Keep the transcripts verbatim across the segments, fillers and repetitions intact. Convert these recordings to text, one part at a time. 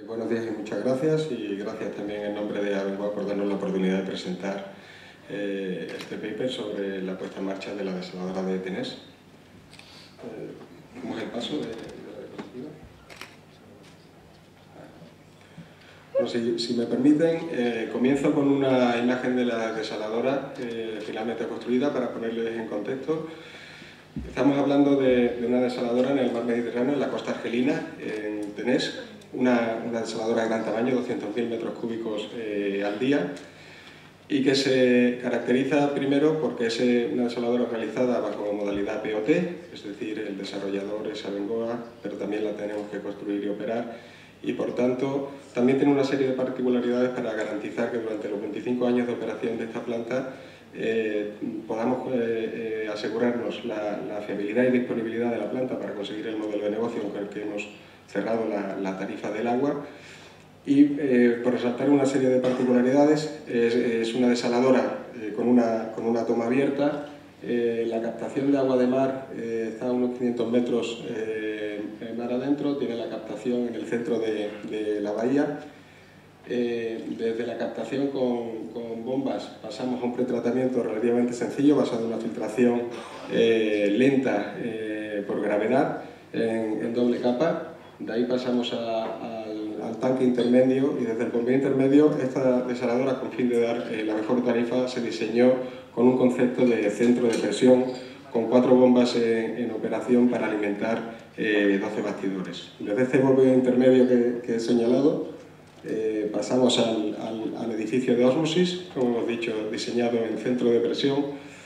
buenos días y muchas gracias, y gracias también en nombre de Abengoa por darnos la oportunidad de presentar eh, este paper sobre la puesta en marcha de la desaladora de Tenés. Eh, ¿Cómo es el paso de, de la diapositiva? Bueno, si, si me permiten, eh, comienzo con una imagen de la desaladora eh, finalmente construida para ponerles en contexto. Estamos hablando de, de una desaladora en el mar Mediterráneo, en la costa argelina, en Tenés, una, una desaladora de gran tamaño, doscientos mil metros cúbicos eh, al día, y que se caracteriza primero porque es una desaladora realizada bajo modalidad P O T, es decir, el desarrollador es Abengoa, pero también la tenemos que construir y operar, y por tanto también tiene una serie de particularidades para garantizar que durante los veinticinco años de operación de esta planta eh, podamos eh, eh, asegurarnos la, la fiabilidad y disponibilidad de la planta para conseguir el modelo de negocio con el que hemos cerrado la, la tarifa del agua. Y eh, por resaltar una serie de particularidades, es, es una desaladora eh, con, una, con una toma abierta. Eh, la captación de agua de mar eh, está a unos quinientos metros eh, en mar adentro, tiene la captación en el centro de, de la bahía. Eh, desde la captación con, con bombas pasamos a un pretratamiento relativamente sencillo, basado en una filtración eh, lenta eh, por gravedad en, en doble capa. De ahí pasamos a, a, al, al tanque intermedio, y desde el bombeo intermedio esta desaladora, con fin de dar eh, la mejor tarifa, se diseñó con un concepto de centro de presión con cuatro bombas en, en operación para alimentar eh, doce bastidores. Desde este bombeo intermedio que, que he señalado eh, pasamos al, al, al edificio de ósmosis, como hemos dicho, diseñado en centro de presión,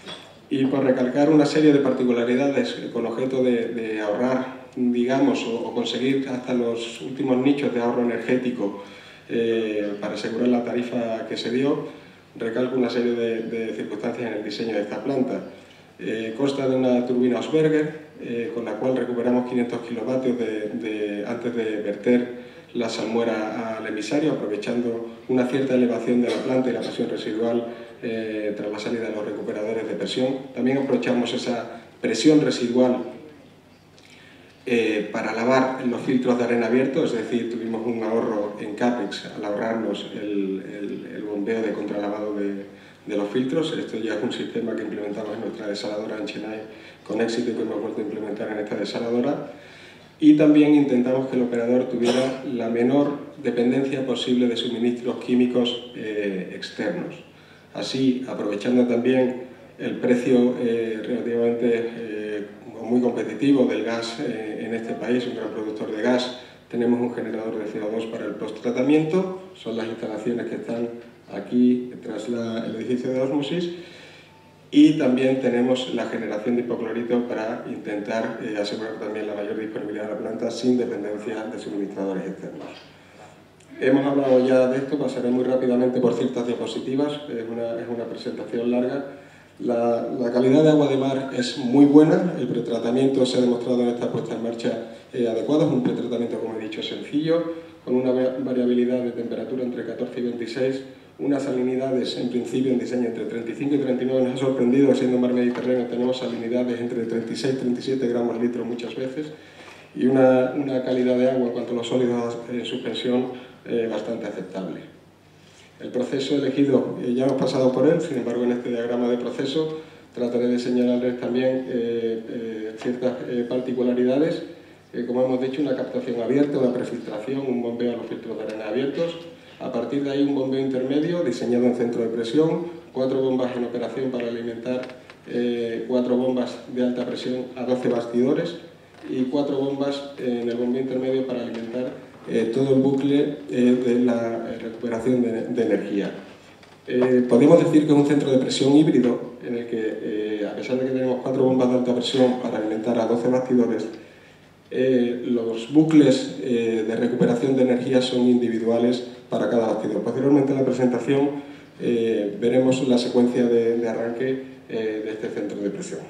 y por recalcar una serie de particularidades con objeto de, de ahorrar, digamos, o, o conseguir hasta los últimos nichos de ahorro energético eh, para asegurar la tarifa que se dio, recalco una serie de, de circunstancias en el diseño de esta planta. Eh, consta de una turbina Ausberger, eh, con la cual recuperamos quinientos kilovatios de, de, antes de verter la salmuera al emisario, aprovechando una cierta elevación de la planta y la presión residual eh, tras la salida de los recuperadores de presión. También aprovechamos esa presión residual Eh, para lavar los filtros de arena abiertos, es decir, tuvimos un ahorro en CAPEX al ahorrarnos el, el, el bombeo de contralavado de, de los filtros. Esto ya es un sistema que implementamos en nuestra desaladora en Chennai con éxito y que hemos vuelto a implementar en esta desaladora. Y también intentamos que el operador tuviera la menor dependencia posible de suministros químicos eh, externos. Así, aprovechando también el precio eh, relativamente eh, muy competitivo del gas eh, en este país, un gran productor de gas, tenemos un generador de C O dos para el post-tratamiento, son las instalaciones que están aquí tras la, el edificio de ósmosis, y también tenemos la generación de hipoclorito para intentar eh, asegurar también la mayor disponibilidad de la planta sin dependencia de suministradores externos. Hemos hablado ya de esto, pasaré muy rápidamente por ciertas diapositivas, es una, es una presentación larga. La, la calidad de agua de mar es muy buena, el pretratamiento se ha demostrado en esta puesta en marcha eh, adecuado, es un pretratamiento, como he dicho, sencillo, con una variabilidad de temperatura entre catorce y veintiséis, unas salinidades en principio en diseño entre treinta y cinco y treinta y nueve, nos ha sorprendido, siendo mar Mediterráneo tenemos salinidades entre treinta y seis y treinta y siete gramos litro muchas veces, y una, una calidad de agua en cuanto a los sólidos en suspensión eh, bastante aceptable. El proceso elegido, eh, ya hemos pasado por él, sin embargo en este diagrama de proceso trataré de señalarles también eh, eh, ciertas eh, particularidades. Eh, como hemos dicho, una captación abierta, una prefiltración, un bombeo a los filtros de arena abiertos. A partir de ahí un bombeo intermedio diseñado en centro de presión, cuatro bombas en operación para alimentar eh, cuatro bombas de alta presión a doce bastidores y cuatro bombas en el bombeo intermedio para alimentar Eh, todo el bucle eh, de la eh, recuperación de, de energía. Eh, podemos decir que es un centro de presión híbrido en el que, eh, a pesar de que tenemos cuatro bombas de alta presión para alimentar a doce bastidores, eh, los bucles eh, de recuperación de energía son individuales para cada bastidor. Posteriormente en la presentación eh, veremos la secuencia de, de arranque eh, de este centro de presión.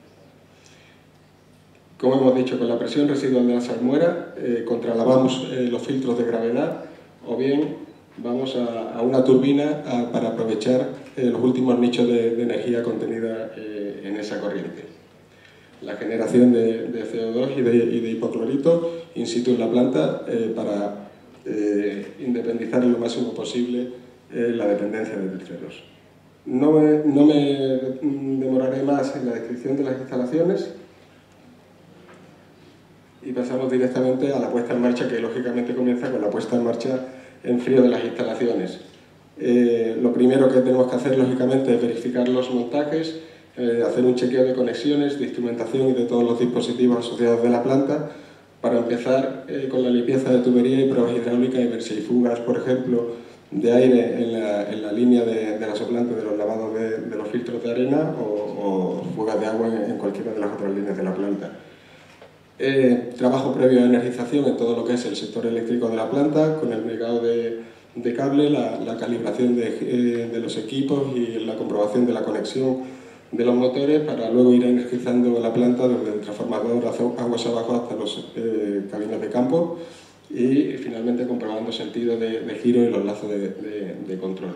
Como hemos dicho, con la presión residual de la salmuera eh, contralavamos eh, los filtros de gravedad, o bien vamos a, a una turbina a, para aprovechar eh, los últimos nichos de, de energía contenida eh, en esa corriente. La generación de, de C O dos y de, y de hipoclorito in situ en la planta eh, para eh, independizar en lo máximo posible eh, la dependencia de terceros. No me, no me demoraré más en la descripción de las instalaciones y pasamos directamente a la puesta en marcha, que lógicamente comienza con la puesta en marcha en frío de las instalaciones. Eh, lo primero que tenemos que hacer, lógicamente, es verificar los montajes, eh, hacer un chequeo de conexiones, de instrumentación y de todos los dispositivos asociados de la planta, para empezar eh, con la limpieza de tubería y pruebas hidráulicas y ver si hay fugas, por ejemplo, de aire en la, en la línea de, de la soplante de los lavados de, de los filtros de arena o, o fugas de agua en, en cualquiera de las otras líneas de la planta. Eh, trabajo previo a energización en todo lo que es el sector eléctrico de la planta, con el migado de, de cable, la, la calibración de, eh, de los equipos y la comprobación de la conexión de los motores, para luego ir energizando la planta desde el transformador aguas abajo hasta los eh, cabinas de campo y finalmente comprobando sentido de, de giro y los lazos de, de, de control.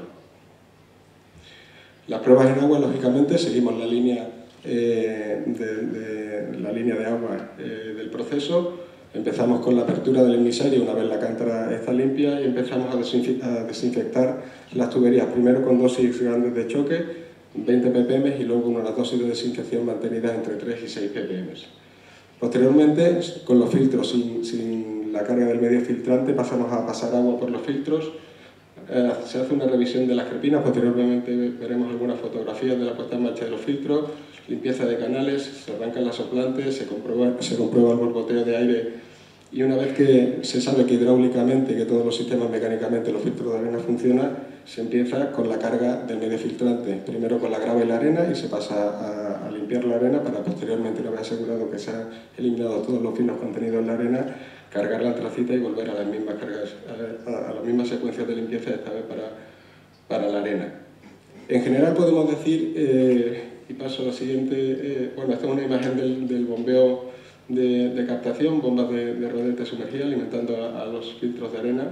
Las pruebas en agua, lógicamente, seguimos la línea eh, de, de, la línea de agua eh, del proceso. Empezamos con la apertura del emisario una vez la cántara está limpia y empezamos a, desinfe a desinfectar las tuberías, primero con dosis grandes de choque, veinte ppm, y luego unas dosis de desinfección mantenidas entre tres y seis ppm. Posteriormente, con los filtros sin, sin la carga del medio filtrante, pasamos a pasar agua por los filtros. Eh, se hace una revisión de las crepinas, posteriormente veremos algunas fotografías de la puesta en marcha de los filtros, limpieza de canales, se arrancan las soplantes, se comprueba, se comprueba el borboteo de aire, y una vez que se sabe que hidráulicamente, que todos los sistemas mecánicamente, los filtros de arena funcionan, se empieza con la carga del medio filtrante, primero con la grava y la arena, y se pasa a, a limpiar la arena para posteriormente, una vez asegurado que se han eliminado todos los finos contenidos en la arena, cargar la antracita y volver a las mismas cargas, a, a las mismas secuencias de limpieza, esta vez para, para la arena. En general podemos decir, eh, y paso a la siguiente, eh, bueno, esta es una imagen del, del bombeo de, de captación, bombas de, de rodete sumergida alimentando a, a los filtros de arena.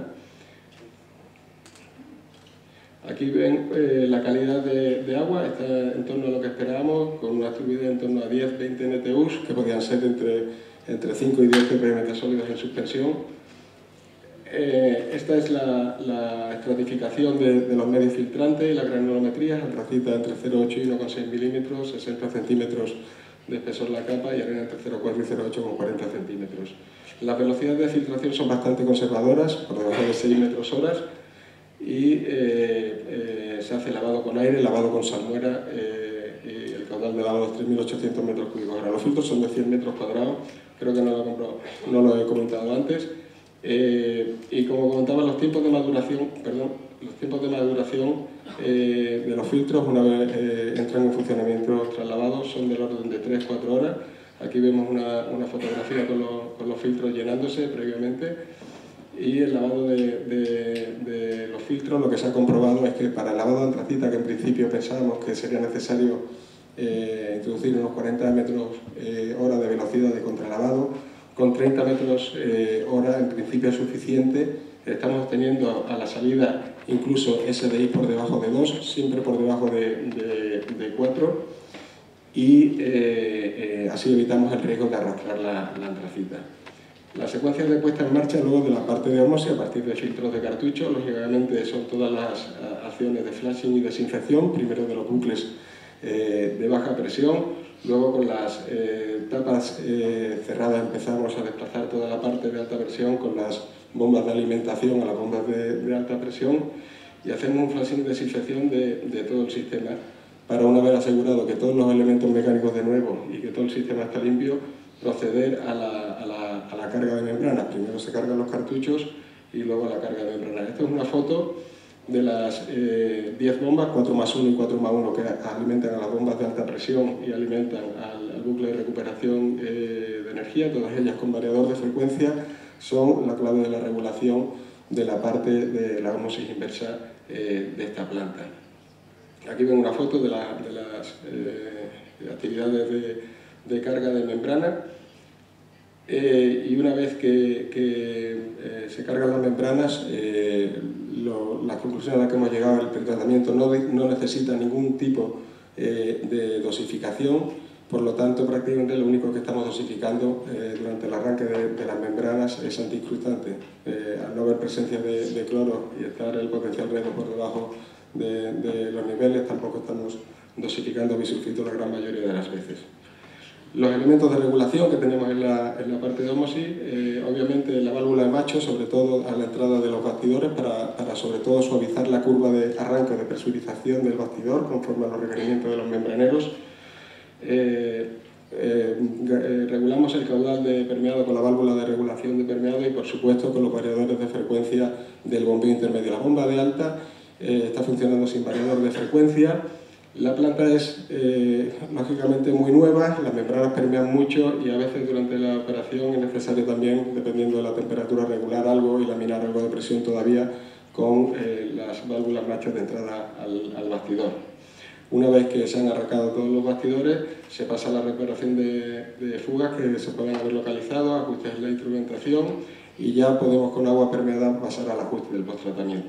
Aquí ven eh, la calidad de, de agua, está en torno a lo que esperábamos, con una turbidez en torno a diez a veinte N T Us, que podían ser entre, entre cinco y diez ppm de sólidos en suspensión. Eh, esta es la, la estratificación de, de los medios filtrantes y la granulometría, antracita entre cero coma ocho y uno coma seis milímetros, sesenta centímetros de espesor la capa, y arena entre cero coma cuatro y cero coma ocho con cuarenta centímetros. Las velocidades de filtración son bastante conservadoras, por debajo de seis metros horas, y eh, eh, se hace lavado con aire, lavado con salmuera, eh, y el caudal de lavado es tres mil ochocientos metros cúbicos. Ahora, los filtros son de cien metros cuadrados, creo que no lo he, comprado, no lo he comentado antes, eh, y como comentaba, los tiempos de maduración, perdón, los tiempos de maduración eh, de los filtros, una vez eh, entran en funcionamiento tras lavado, son del orden de tres a cuatro horas. Aquí vemos una, una fotografía con los, con los filtros llenándose previamente. Y el lavado de, de, de los filtros, lo que se ha comprobado es que para el lavado de antracita, que en principio pensábamos que sería necesario eh, introducir unos cuarenta metros eh, hora de velocidad de contralavado, con treinta metros eh, hora en principio es suficiente. Estamos teniendo a la salida incluso S D I por debajo de dos, siempre por debajo de, de, de cuatro, y eh, eh, así evitamos el riesgo de arrastrar la, la antracita. Las secuencias de puesta en marcha luego de la parte de osmosis a partir de filtros de cartucho, lógicamente son todas las acciones de flashing y desinfección, primero de los bucles eh, de baja presión, luego con las eh, tapas eh, cerradas empezamos a desplazar toda la parte de alta presión con las bombas de alimentación a las bombas de, de alta presión, y hacemos un flashing y desinfección de, de todo el sistema para, una vez asegurado que todos los elementos mecánicos de nuevo y que todo el sistema está limpio, proceder a la, a, la, a la carga de membranas. Primero se cargan los cartuchos y luego la carga de membranas. Esta es una foto de las eh, diez bombas, cuatro más uno y cuatro más uno, que alimentan a las bombas de alta presión y alimentan al, al bucle de recuperación eh, de energía, todas ellas con variador de frecuencia, son la clave de la regulación de la parte de la osmosis inversa eh, de esta planta. Aquí ven una foto de, la, de las eh, actividades de de carga de membrana, eh, y una vez que, que eh, se cargan las membranas, eh, lo, la conclusión a la que hemos llegado, el pretratamiento no, no necesita ningún tipo eh, de dosificación, por lo tanto prácticamente lo único que estamos dosificando eh, durante el arranque de, de las membranas es antiincrustante. Eh, al no haber presencia de, de cloro y estar el potencial riesgo por debajo de, de los niveles, tampoco estamos dosificando bisulfito la gran mayoría de las veces. Los elementos de regulación que tenemos en la, en la parte de ósmosis, eh, obviamente la válvula de macho, sobre todo a la entrada de los bastidores, para, para sobre todo suavizar la curva de arranque o de presurización del bastidor conforme a los requerimientos de los membraneros. Eh, eh, eh, regulamos el caudal de permeado con la válvula de regulación de permeado y por supuesto con los variadores de frecuencia del bombeo intermedio. La bomba de alta eh, está funcionando sin variador de frecuencia. La planta es, eh, lógicamente, muy nueva, las membranas permean mucho y a veces durante la operación es necesario también, dependiendo de la temperatura, regular algo y laminar algo de presión todavía con eh, las válvulas machos de entrada al, al bastidor. Una vez que se han arrancado todos los bastidores, se pasa a la reparación de, de fugas que se pueden haber localizado, ajustes en la instrumentación y ya podemos con agua permeada pasar al ajuste del post-tratamiento.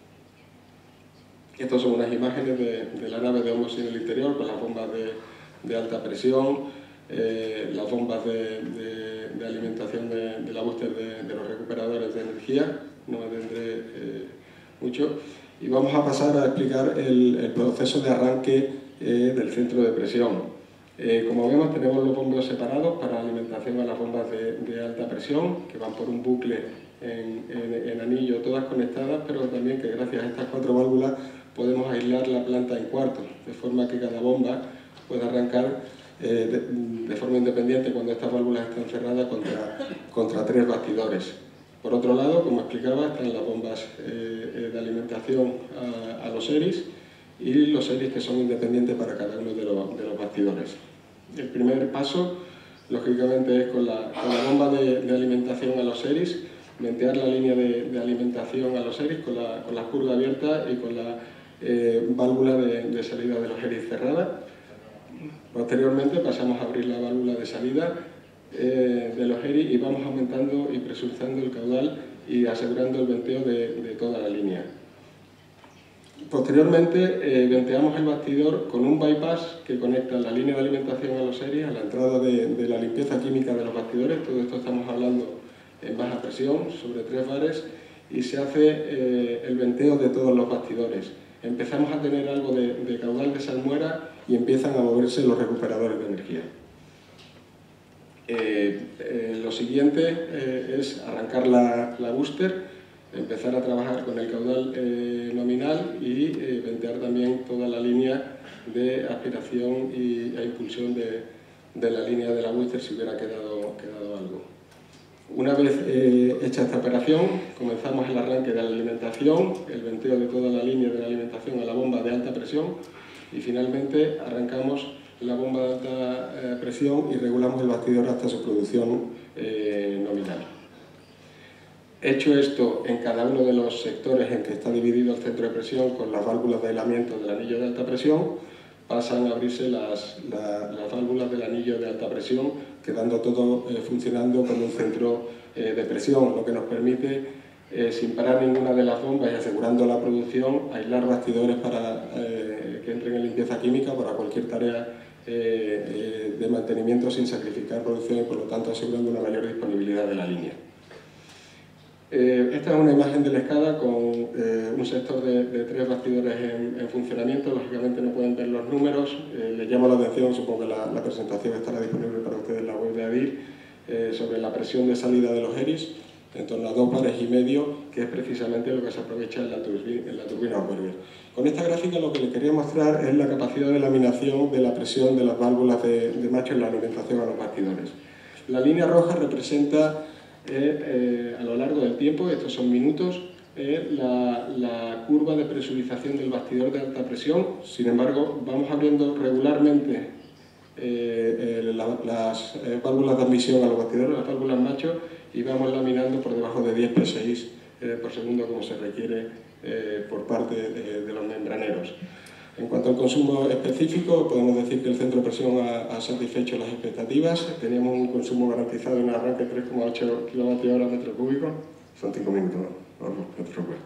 Estas son unas imágenes de, de la nave de ósmosis en el interior con las bombas de, de alta presión, eh, las bombas de, de, de alimentación de, de la booster de, de los recuperadores de energía, no me tendré eh, mucho. Y vamos a pasar a explicar el, el proceso de arranque eh, del centro de presión. Eh, como vemos, tenemos los bombeos separados para alimentación a las bombas de, de alta presión, que van por un bucle en, en, en anillo, todas conectadas, pero también que gracias a estas cuatro válvulas podemos aislar la planta en cuartos, de forma que cada bomba pueda arrancar eh, de, de forma independiente cuando estas válvulas están cerradas contra, contra tres bastidores. Por otro lado, como explicaba, están las bombas eh, de alimentación a, a los ERIs y los ERIs que son independientes para cada uno de los, de los bastidores. El primer paso, lógicamente, es con la, con la bomba de, de alimentación a los ERIs, ventear la línea de, de alimentación a los ERIs con la, con la curva abierta y con la eh, válvula de, de salida de los ERIs cerrada. Posteriormente pasamos a abrir la válvula de salida eh, de los ERIs y vamos aumentando y presurizando el caudal y asegurando el venteo de, de toda la línea. Posteriormente eh, venteamos el bastidor con un bypass que conecta la línea de alimentación a los ERIs a la entrada de, de la limpieza química de los bastidores. Todo esto estamos hablando en baja presión, sobre tres bares, y se hace eh, el venteo de todos los bastidores. Empezamos a tener algo de, de caudal de salmuera y empiezan a moverse los recuperadores de energía. Eh, eh, lo siguiente eh, es arrancar la, la booster, empezar a trabajar con el caudal eh, nominal y eh, ventear también toda la línea de aspiración y, e impulsión de, de la línea de la booster si hubiera quedado, quedado algo. Una vez eh, hecha esta operación, comenzamos el arranque de la alimentación, el venteo de toda la línea de la alimentación a la bomba de alta presión y finalmente arrancamos la bomba de alta eh, presión y regulamos el bastidor hasta su producción eh, nominal. Hecho esto en cada uno de los sectores en que está dividido el centro de presión con las válvulas de aislamiento del anillo de alta presión, pasan a abrirse las, la, las válvulas del anillo de alta presión, quedando todo eh, funcionando como un centro eh, de presión, lo que nos permite, eh, sin parar ninguna de las bombas y asegurando la producción, aislar bastidores para eh, que entren en limpieza química para cualquier tarea eh, eh, de mantenimiento sin sacrificar producción y por lo tanto asegurando una mayor disponibilidad de la línea. Eh, esta es una imagen de la escala con eh, un sector de, de tres bastidores en, en funcionamiento. Lógicamente no pueden ver los números, eh, les llama la atención, supongo que la, la presentación estará disponible para ustedes en la web de ADIR, eh, sobre la presión de salida de los ERIs, en torno a dos bares y medio, que es precisamente lo que se aprovecha en la turbina, en la turbina Oberger. Con esta gráfica lo que les quería mostrar es la capacidad de laminación de la presión de las válvulas de, de macho en la alimentación a los bastidores. La línea roja representa Eh, eh, a lo largo del tiempo, estos son minutos, eh, la, la curva de presurización del bastidor de alta presión. Sin embargo, vamos abriendo regularmente eh, eh, la, las eh, válvulas de admisión a los bastidores, las válvulas macho, y vamos laminando por debajo de diez P seis eh, por segundo, como se requiere eh, por parte de, de los membraneros. En cuanto al consumo específico, podemos decir que el centro de presión ha, ha satisfecho las expectativas. Teníamos un consumo garantizado en arranque de tres coma ocho kilovatios hora metro cúbico. Son cinco minutos, ¿no? No, metro cúbico.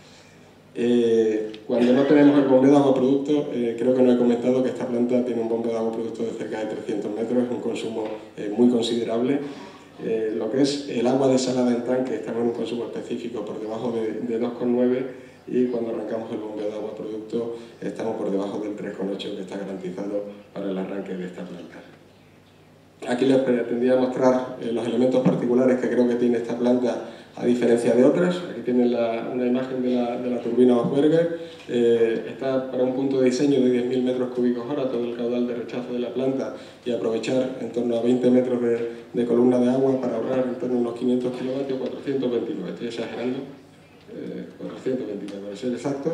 Eh, cuando no tenemos el bombeo de agua producto, eh, creo que no he comentado que esta planta tiene un bombeo de agua producto de cerca de trescientos metros, es un consumo eh, muy considerable. Eh, lo que es el agua desalada en tanque, estamos en un consumo específico por debajo de, de dos coma nueve, y cuando arrancamos el bombeo de agua producto estamos por debajo del tres coma ocho que está garantizado para el arranque de esta planta. Aquí les pretendía mostrar eh, los elementos particulares que creo que tiene esta planta a diferencia de otras. Aquí tienen la, una imagen de la, de la turbina Vosberger. Eh, está para un punto de diseño de diez mil metros cúbicos hora, todo el caudal de rechazo de la planta, y aprovechar en torno a veinte metros de, de columna de agua para ahorrar en torno a unos quinientos kilovatios, cuatrocientos veintinueve, estoy exagerando, eh, cuatrocientos veintinueve para ser exactos.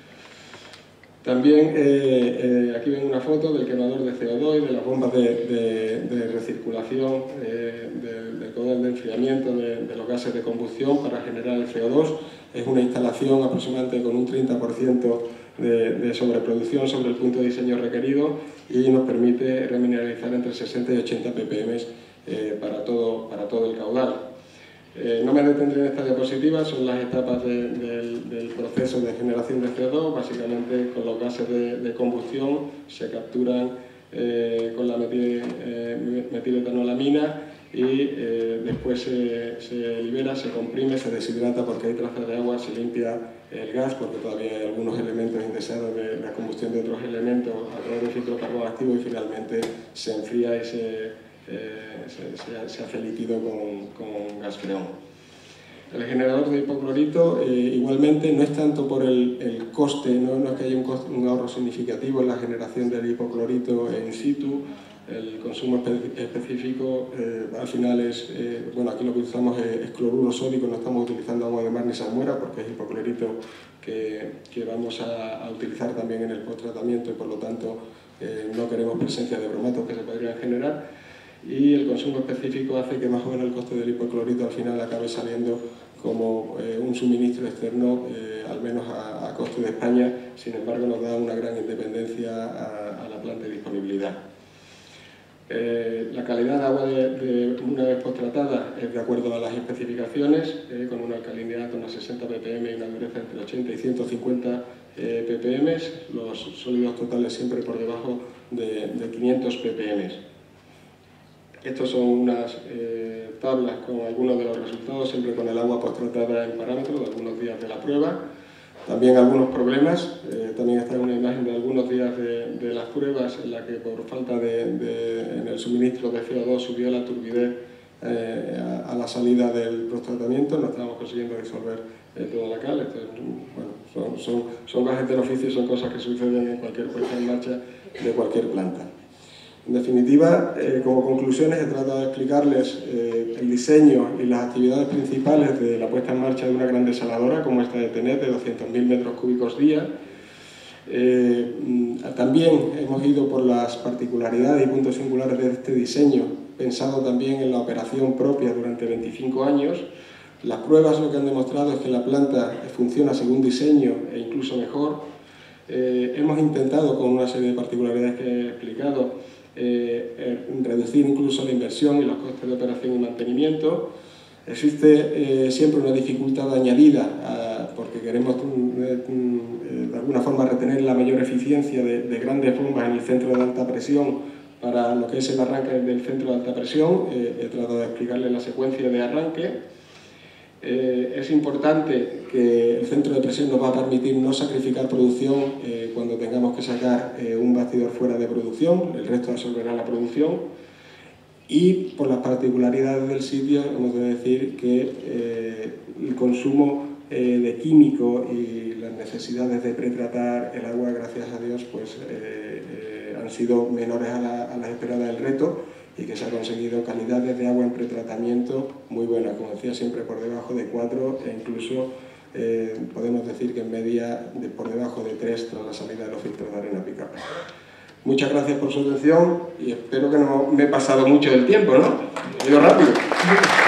También eh, eh, aquí ven una foto del quemador de C O dos y de las bombas de, de, de recirculación eh, de, del caudal de enfriamiento de, de los gases de combustión para generar el C O dos. Es una instalación aproximadamente con un treinta por ciento de, de sobreproducción sobre el punto de diseño requerido, y nos permite remineralizar entre sesenta y ochenta ppm eh, para, todo, para todo el caudal. Eh, no me detendré en esta diapositiva, son las etapas de, de, del proceso de generación de C O dos. Básicamente, con los gases de, de combustión se capturan eh, con la metil, eh, metiletonolamina y eh, después se, se libera, se comprime, se deshidrata porque hay trazas de agua, se limpia el gas porque todavía hay algunos elementos indeseados de la combustión de otros elementos a través de un filtro carboactivo, y finalmente se enfría y se Eh, se, se, se hace líquido con, con gas freón. El generador de hipoclorito eh, igualmente no es tanto por el, el coste, no, no es que haya un, coste, un ahorro significativo en la generación del hipoclorito in situ. El consumo espe específico eh, al final es, eh, bueno, aquí lo que utilizamos es, es cloruro sódico, no estamos utilizando agua de mar ni salmuera porque es hipoclorito que, que vamos a, a utilizar también en el post-tratamiento, y por lo tanto eh, no queremos presencia de bromatos que se podrían generar. Y el consumo específico hace que más o menos el coste del hipoclorito al final acabe saliendo como eh, un suministro externo, eh, al menos a, a coste de España. Sin embargo, nos da una gran independencia a, a la planta de disponibilidad. Eh, la calidad de agua de, de una vez post-tratada es de acuerdo a las especificaciones, eh, con una alcalinidad de unos sesenta ppm y una dureza entre ochenta y ciento cincuenta eh, ppm, los sólidos totales siempre por debajo de, de quinientos ppm. Estos son unas eh, tablas con algunos de los resultados, siempre con el agua post-tratada en parámetros de algunos días de la prueba. También algunos problemas, eh, también está una imagen de algunos días de, de las pruebas en la que por falta de, de en el suministro de C O dos subió la turbidez eh, a, a la salida del post-tratamiento, no estábamos consiguiendo disolver eh, toda la cal. Esto es, bueno, son, son, son gajes del oficio y son cosas que suceden en cualquier puesta en marcha de cualquier planta. En definitiva, eh, como conclusiones he tratado de explicarles eh, el diseño y las actividades principales de la puesta en marcha de una gran desaladora como esta de Tenet, de doscientos mil metros cúbicos día. Eh, también hemos ido por las particularidades y puntos singulares de este diseño, pensado también en la operación propia durante veinticinco años. Las pruebas lo que han demostrado es que la planta funciona según diseño e incluso mejor. Eh, hemos intentado, con una serie de particularidades que he explicado, Eh, eh, reducir incluso la inversión y los costes de operación y mantenimiento. Existe eh, siempre una dificultad añadida a, porque queremos eh, de alguna forma retener la mayor eficiencia de, de grandes bombas en el centro de alta presión para lo que es el arranque del centro de alta presión. Eh, he tratado de explicarle la secuencia de arranque. Eh, es importante que el centro de presión nos va a permitir no sacrificar producción eh, cuando tengamos que sacar eh, un bastidor fuera de producción, el resto absorberá la producción. Y por las particularidades del sitio hemos de decir que eh, el consumo eh, de químico y las necesidades de pretratar el agua, gracias a Dios, pues eh, eh, han sido menores a, la, a las esperadas del reto, y que se ha conseguido calidades de agua en pretratamiento muy buenas, como decía, siempre por debajo de cuatro, e incluso eh, podemos decir que en media de por debajo de tres tras la salida de los filtros de arena picada. Muchas gracias por su atención y espero que no me he pasado mucho del tiempo, ¿no? He ido rápido.